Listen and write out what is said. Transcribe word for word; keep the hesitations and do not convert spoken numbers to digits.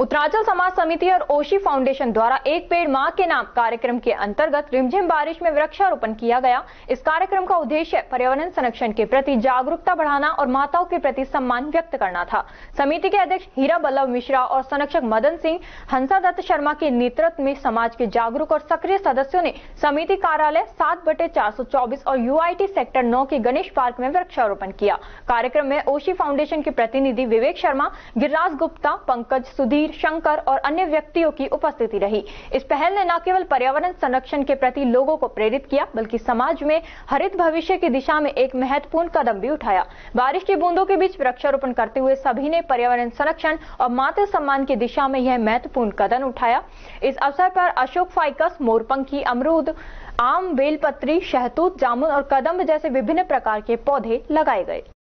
उत्तरांचल समाज समिति और ओशी फाउंडेशन द्वारा एक पेड़ मां के नाम कार्यक्रम के अंतर्गत रिमझिम बारिश में वृक्षारोपण किया गया। इस कार्यक्रम का उद्देश्य पर्यावरण संरक्षण के प्रति जागरूकता बढ़ाना और माताओं के प्रति सम्मान व्यक्त करना था। समिति के अध्यक्ष हीरा बल्लभ मिश्रा और संरक्षक मदन सिंह हंसादत्त शर्मा के नेतृत्व में समाज के जागरूक और सक्रिय सदस्यों ने समिति कार्यालय सात बटे चार सौ चौबीस और यूआईटी सेक्टर नौ के गणेश पार्क में वृक्षारोपण किया। कार्यक्रम में ओशी फाउंडेशन के प्रतिनिधि विवेक शर्मा, गिरिराज गुप्ता, पंकज, सुधीर, शंकर और अन्य व्यक्तियों की उपस्थिति रही। इस पहल ने न केवल पर्यावरण संरक्षण के प्रति लोगों को प्रेरित किया, बल्कि समाज में हरित भविष्य की दिशा में एक महत्वपूर्ण कदम भी उठाया। बारिश की बूंदों के बीच वृक्षारोपण करते हुए सभी ने पर्यावरण संरक्षण और मातृ सम्मान की दिशा में यह महत्वपूर्ण कदम उठाया। इस अवसर पर अशोक फाइकस, मोरपंखी, अमरूद, आम, बेलपत्री, शहतूत, जामुन और कदम्ब जैसे विभिन्न प्रकार के पौधे लगाए गए।